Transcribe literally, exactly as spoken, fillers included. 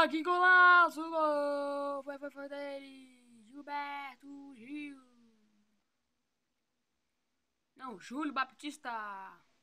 que golaço! Gol! Foi, foi, foi dele! Gilberto Gil! Não, Júlio Baptista!